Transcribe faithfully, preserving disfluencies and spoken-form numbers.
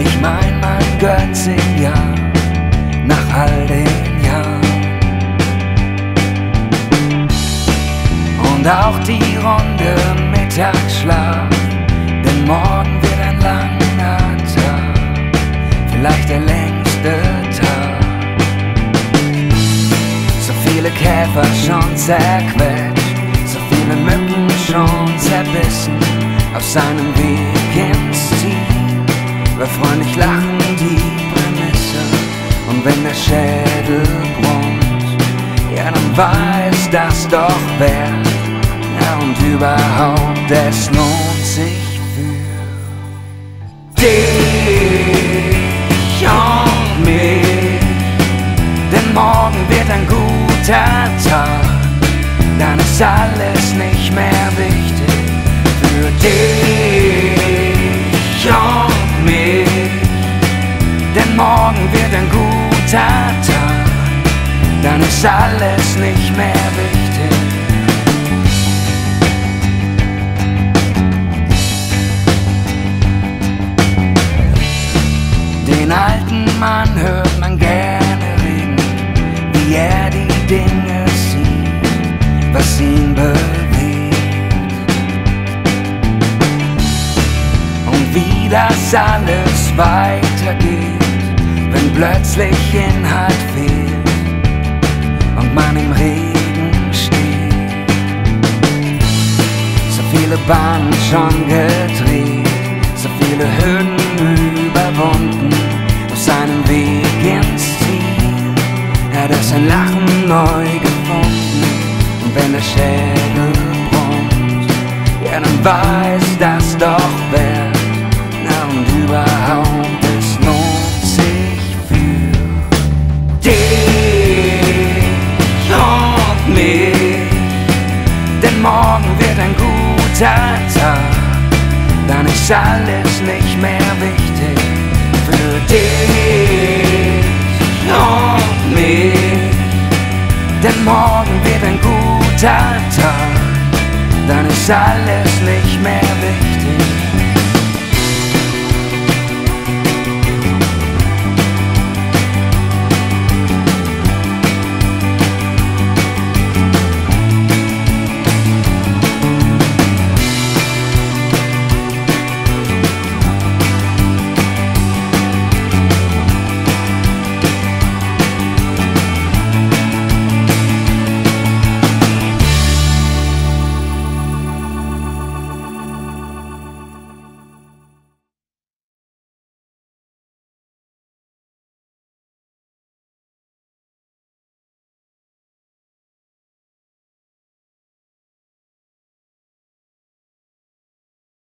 Ich mein, man gönnt sich ja nach all den Jahren. Und auch die Runde Mittagsschlaf, denn morgen wird ein langer Tag, vielleicht der längste Tag. So viele Käfer schon zerquetscht, so viele Mücken schon zerbissen, auf seinem Weg ins Ziel war freundlich lachen die Prämisse. Und wenn der Schädel brummt, ja dann war es das doch wert. Ja und überhaupt, es lohnt sich für dich und mich, denn morgen wird ein guter Tag, dann ist alles nicht mehr wichtig für dich und mich, denn morgen wird ein guter Tag, dann ist alles nicht mehr wichtig. Den alten Mann hört man gerne reden, wie er die Dinge sieht, was ihn bewegt. Und wie das alles weitergeht, wenn plötzlich Inhalt fehlt und man im Regen steht. So viele Bahnen schon gedreht, so viele Hürden überwunden, auf seinem Weg ins Ziel hat er sein Lachen neu gefunden. Und wenn der Schädel brummt, ja dann war es das doch wert. Na und überhaupt, es lohnt sich für dich und mich, denn morgen wird ein guter Tag, dann ist alles nicht mehr wichtig für dich und mich, denn morgen wird ein guter Tag, dann ist alles nicht mehr wichtig.